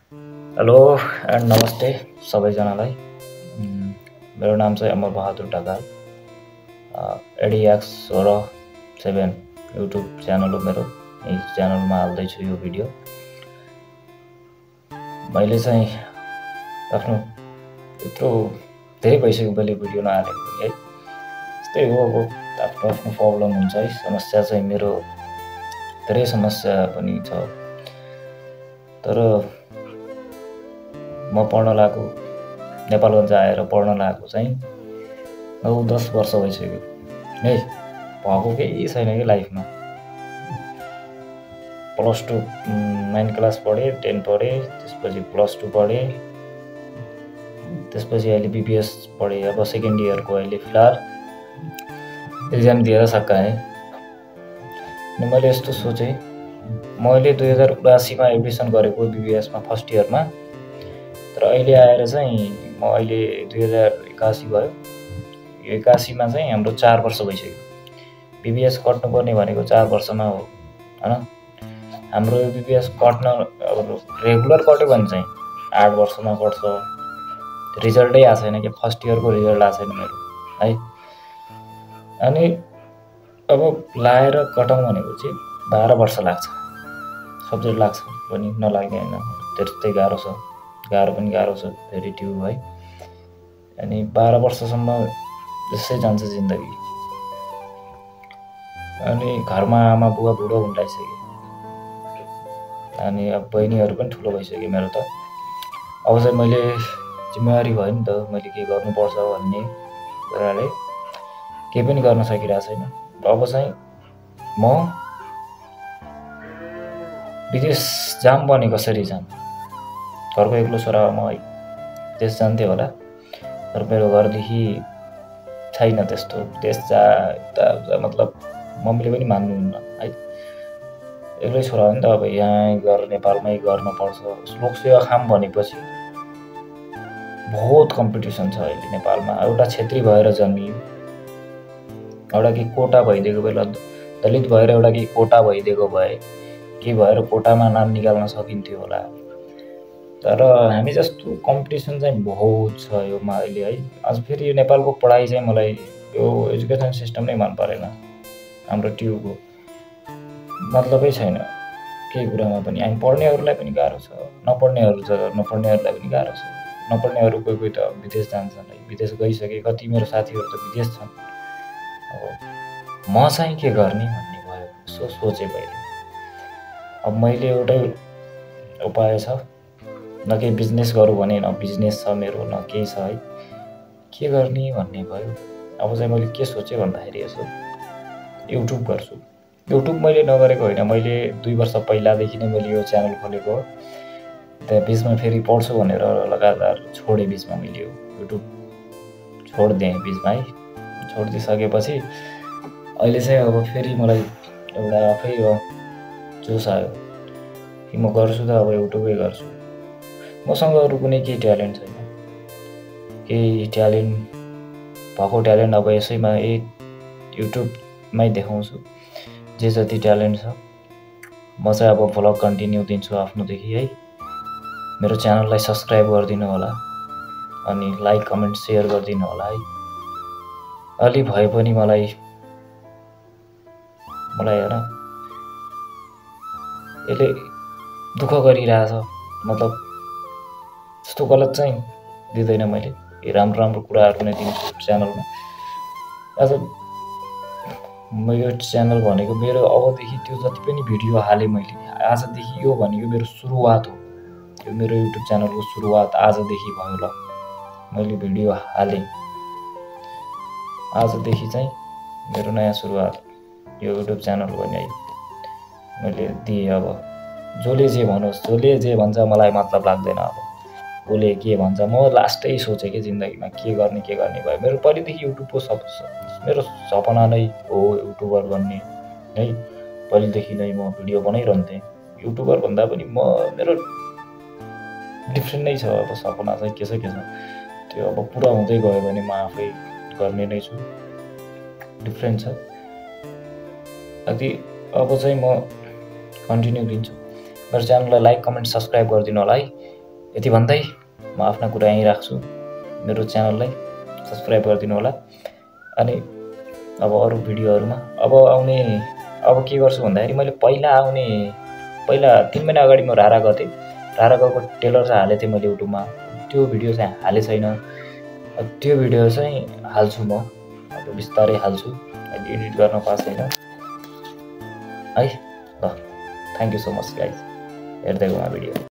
Hello and नमस्ते सबैजनालाई। मेरो नाम चाहिँ अमर बहादुर ढकाल। एडिएक्स हो र 7 युट्युब च्यानल हो मेरो। यही च्यानलमा हाल्दैछु यो भिडियो। मैले चाहिँ आफ्नो यत्रो धेरै भइसक्यो मैले भिडियो नहालेको है। यस्तै हो, अब आफ्नो आफ्नो प्रब्लम हुन्छ है। समस्या चाहिँ मेरो धेरै समस्या पनि छ, तर म पढ्न लागेको नेपालगञ्ज आएर पढ्न लागेको चाहिँ 9-10 वर्ष भइसक्यो है। भएको केही छैन कि लाइफमा। +2 9 क्लास पढेँ, 10 पढेँ, त्यसपछि +2 पढेँ, त्यसपछि अहिले बिबिएस पढेँ। अब सेकेन्ड इयरको अहिले फिलहाल एक्जाम दिएर सकाएँ। अनि मैले यस्तो सोचेँ, मैले 2079 मा एडमिसन गरेको बिबिएसमा फर्स्ट इयरमा, तर अहिले आएर चाहिँ म अहिले 2081 भयो। यो 81 मा चाहिँ हाम्रो 4 वर्ष भइसक्यो। बिबिएस कट्नुपर्ने भनेको 4 वर्षमा हो हैन। हाम्रो यो बिबिएस कट्न अब रेगुलर कट्यो भने चाहिँ 8 वर्षमा कट्छ। रिजल्टै आएको छैन कि फर्स्ट इयरको रिजल्ट आएको छैन मेरो है। अनि अब लाएर कटाउँ भनेको चाहिँ 12 वर्ष लाग्छ। सब्जेक्ट लाग्छ पनि नलाग्ने होइन, त्यस्तै गाह्रो छ। गाह्रो पनि गाह्रो छ, भेरी ट्यु है। अनि 12 वर्षसम्म त्यसै जान्छ जिन्दगी। अनि घरमा आमा बुवा बुढो हुन लागिसक्यो। अनि अब बहिनीहरू पनि ठुलो भइसक्यो मेरो त। अब चाहिँ मैले जिम्मेवारी भयो नि त, मैले के गर्नुपर्छ भन्ने कुराले केही पनि गर्न सकिरहेको छैन। अब चाहिँ म विदेश जाम भने कसरी जाम? घरको एक्लो छोरा म है, विदेश जान्थेँ होला, तर मेरो घरदेखि छैन त्यस्तो। विदेश जा मतलब मम्मीले पनि मान्नुहुन्न है। एक्लै छोरा हो नि त, अब यहाँ गरेर नेपालमै गर्न पर्छ। लोकसेवा खाम भनेपछि बहुत कम्पिटिसन छ अहिले नेपालमा। एउटा क्षेत्री भएर जन्मियो, एउटा कि कोटा भइदिएको बेला दलित भएर एउटा कि कोटा भइदिएको भए के भएर कोटामा नाम निकाल्न सकिन्थ्यो होला। तर हामी जस्तो कम्पिटिसन चाहिँ बहुत छ योमा अहिले है। अझ फेरि यो नेपालको पढाइ चाहिँ मलाई यो एजुकेसन सिस्टम नै मन परेन। हाम्रो ट्युको मतलबै छैन केही कुरामा पनि। हामी पढ्नेहरूलाई पनि गाह्रो छ, नपढ्नेहरूलाई पनि गाह्रो छ। नपढ्नेहरू कोही त विदेश जान्छन् है, विदेश गइसके। कति मेरो साथीहरू त विदेश छन्। अब म चाहिँ के गर्ने भन्ने भयो, सोचेँ पहिले। अब मैले एउटै उपाय छ, न केही बिजनेस गरौँ भने न बिजनेस छ मेरो, न केही छ है। के गर्ने भन्ने भयो। अब चाहिँ मैले के सोचेँ भन्दाखेरि यसो युट्युब गर्छु। युट्युब मैले नगरेको होइन, मैले 2 वर्ष पहिलादेखि नै मैले यो च्यानल खोलेको हो। त्यहाँ बिचमा फेरि पढ्छु भनेर लगातार छोडेँ। बिचमा मैले यो युट्युब छोडिदिएँ बिचमा है। छोडिदिइसकेपछि अहिले चाहिँ अब फेरि मलाई एउटा आफै जोस आयो कि म गर्छु त अब युट्युबै गर्छु। मसँग अरू कुनै केही ट्यालेन्ट छैन, केही ट्यालेन्ट भएको ट्यालेन्ट अब यसैमा युट्युबमै देखाउँछु जे जति ट्यालेन्ट छ। म चाहिँ अब भ्लग कन्टिन्यू दिन्छु आफ्नोदेखि है। मेरो च्यानललाई सब्सक्राइब गरिदिनु होला, अनि लाइक कमेन्ट सेयर गरिदिनु होला है। अलि भए पनि मलाई हेर, यसले दुःख गरिरहेछ। मतलब त्यस्तो गलत चाहिँ दिँदैन मैले, राम्रो राम्रो कुराहरू नै दिन्छु च्यानलमा। आज यो च्यानल भनेको मेरो अबदेखि त्यो जति पनि भिडियो हालेँ मैले, आजदेखि यो भनेको मेरो सुरुवात हो। यो मेरो युट्युब च्यानलको सुरुवात आजदेखि भयो। ल मैले भिडियो हालेँ, आजदेखि चाहिँ मेरो नयाँ सुरुवात यो युट्युब च्यानल पनि है। मैले दिएँ। अब जसले जे भनोस्, जसले जे भन्छ मलाई मतलब लाग्दैन। अब उसले के भन्छ, म लास्टै सोचेँ कि जिन्दगीमा के गर्ने भयो। मेरो पहिलेदेखि युट्युबको मेरो सपना नै हो युट्युबर बन्ने है। पहिलेदेखि नै म भिडियो बनाइरहन्थेँ। युट्युबर भन्दा पनि मेरो डिफ्रेन्ट नै छ। अब सपना चाहिँ के छ त्यो अब पुरा हुँदै गयो भने म आफै गर्ने नै छु। डिफ्रेन्ट छ। अब चाहिँ म कन्टिन्यू दिन्छु। मेरो च्यानललाई लाइक कमेन्ट सब्सक्राइब गरिदिनु होला है। यति भन्दै म आफ्ना कुरा यहीँ राख्छु। मेरो च्यानललाई सब्स्क्राइब गरिदिनु होला। अनि अब अरू भिडियोहरूमा अब के गर्छु भन्दाखेरि मैले पहिला 3 महिना अगाडि म रारा गएको थिएँ। रारा गएको टेलर चाहिँ हालेको थिएँ मैले युट्युबमा। त्यो भिडियो चाहिँ हाले छैन। त्यो भिडियो चाहिँ हाल्छु म। अब बिस्तारै हाल्छु। अहिले एडिट गर्न पाएको छैन है। ल thank you so much guys हेर्दै गर्नु भिडियो।